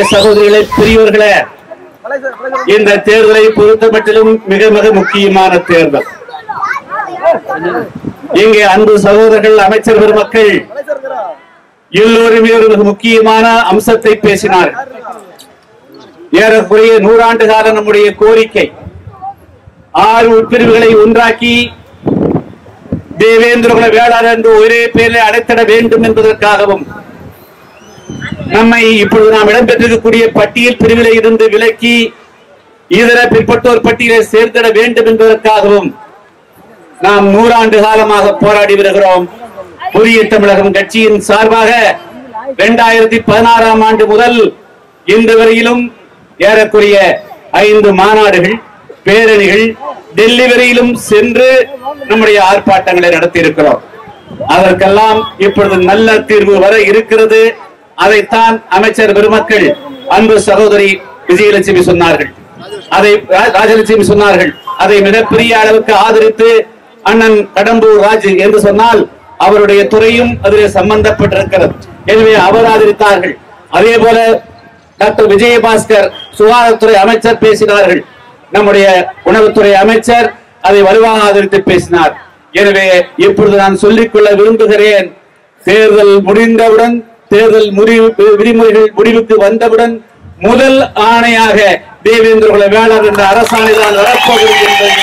சகோதரிகளை பெரியவர்களே, இந்த தேர்தலை பொறுத்தமட்டிலும் மிக மிக முக்கியமான தேர்தல். இங்கே அன்பு சகோதரர்கள், அமைச்சர் பெருமக்கள் எல்லோருமே ஒரு மிக முக்கியமான அம்சத்தை பேசினார்கள். ஏறக்குறைய 100 ஆண்டு கால நம்முடைய கோரிக்கை 6 உட்பிரிவுகளை ஒன்றாக்கி தேவேந்திரகுல வேளாளர் என்று ஒரே பெயரில் அடைத்திட வேண்டும் என்பதற்காகவும், நம்மை இப்பொழுது நாம் இடம்பெற்றிருக்கக்கூடிய பட்டியல் பிரிவிலே இருந்து விலக்கி இதர பிற்பட்டோர் பட்டியலை சேர்த்திட வேண்டும் என்பதற்காகவும் நாம் 100 ஆண்டு காலமாக போராடி வருகிறோம். புதிய தமிழகம் கட்சியின் சார்பாக 2016ஆம் ஆண்டு முதல் இன்று வரையிலும் ஏறக்குறைய 5 மாநாடுகள், பேரணிகள், டெல்லி வரையிலும் சென்று நம்முடைய ஆர்ப்பாட்டங்களை நடத்தி இருக்கிறோம். அதற்கெல்லாம் இப்பொழுது நல்ல தீர்வு வர இருக்கிறது. அதைத்தான் அமைச்சர் பெருமக்கள் அன்பு சகோதரி விஜயலட்சுமி சொன்னார்கள், அதை ராஜலட்சுமி சொன்னார்கள். அதை மிகப்பெரிய அளவுக்கு ஆதரித்து அண்ணன் கடம்பூர் ராஜு என்று சொன்னால் அவருடைய துறையும் அதில் சம்பந்தப்பட்டிருக்கிறது. எனவே அவர் ஆதரித்தார்கள். அதே போல டாக்டர் விஜயபாஸ்கர் சுகாதாரத்துறை அமைச்சர் பேசினார்கள். நம்முடைய உணவுத்துறை அமைச்சர் அதை வலுவாக ஆதரித்து பேசினார். எனவே இப்பொழுது நான் சொல்லிக்கொள்ள விரும்புகிறேன், தேர்தல் முடிந்தவுடன், தேர்தல் விதிமுறைகள் முடிவுக்கு வந்தவுடன் முதல் ஆணையாக தேவேந்திரகுல வேளாளர் என்ற அரசாணை தான் வரப்போகிறது என்பதை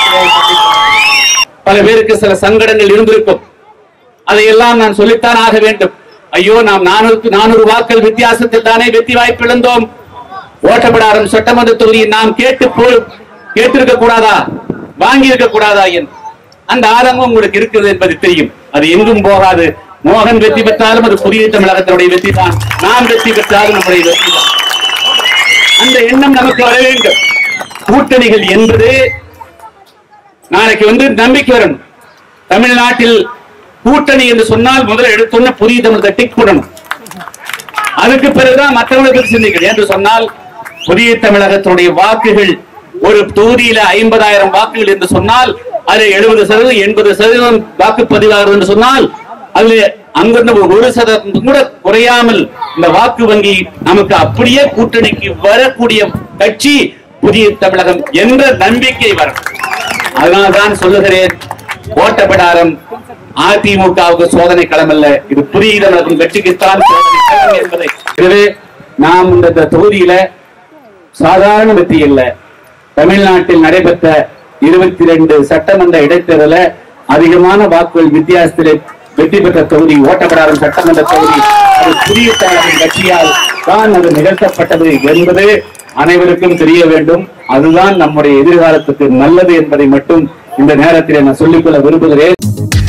பல பேருக்கு சில சங்கடங்கள் இருந்திருக்கும். அதையெல்லாம் நான் சொல்லித்தான் ஆக வேண்டும். ஐயோ, நாம் 400 வாக்கள் வித்தியாசத்தில் தானே வெற்றி வாய்ப்பு இழந்தோம். ஓட்டப்படாரம் சட்டமன்ற தொகுதியை நாம் கேட்டிருக்க கூடாதா, வாங்கி இருக்க கூடாதா என்று அந்த ஆதங்கம் உங்களுக்கு இருக்கிறது என்பது தெரியும். அது எங்கும் போகாது. மோகன் வெற்றி பெற்றாலும் அது புதிய தமிழகத்தினுடைய வெற்றி தான், நாம் வெற்றி பெற்றாலும் நம்முடைய வெற்றி தான். அந்த எண்ணம் நமக்கு வர வேண்டும். கூட்டணிகள் என்பது நாளைக்கு நம்பிக்கை வரணும். தமிழ்நாட்டில் கூட்டணி என்று சொன்னால் முதல்ல எடுத்தோன்னு புதிய தமிழகத்தை டிக் போடணும். அதுக்கு பிறகுதான் மற்றவர்களுக்கு சிந்திக்கணும் என்று சொன்னால், புதிய தமிழகத்தினுடைய வாக்குகள் ஒரு தொகுதியில 50,000 வாக்குகள் என்று சொன்னால் அது 70% 80% வாக்குப்பதிவாகிறது என்று சொன்னால் அது அங்கிருந்து 1% கூட குறையாமல் இந்த வாக்கு வங்கி நமக்கு அப்படியே கூட்டணிக்கு வரக்கூடிய கட்சி புதிய தமிழகம் என்ற நம்பிக்கை வரும். அதனால்தான் சொல்லுகிறேன், ஓட்டப்படாரம் அதிமுகவுக்கு சோதனை களம் அல்ல, இது புதிய தமிழகம் கட்சிக்குத்தான் சோதனை களம் என்பதை. எனவே நாம் இந்த தொகுதியில சாதாரண வெற்றி இல்ல, தமிழ்நாட்டில் நடைபெற்ற 22 சட்டமன்ற இடைத்தேர்தல அதிகமான வாக்குகள் வித்தியாசத்திலே வெற்றி பெற்ற தொகுதி ஓட்டப்படாரம் சட்டமன்ற தொகுதி. அது புதிய தமிழகம் கட்சியால் தான் அது நிகழ்த்தப்பட்டது என்பது அனைவருக்கும் தெரிய வேண்டும். அதுதான் நம்முடைய எதிர்காலத்துக்கு நல்லது என்பதை மட்டும் இந்த நேரத்தில் நான் சொல்லிக்கொள்ள விரும்புகிறேன்.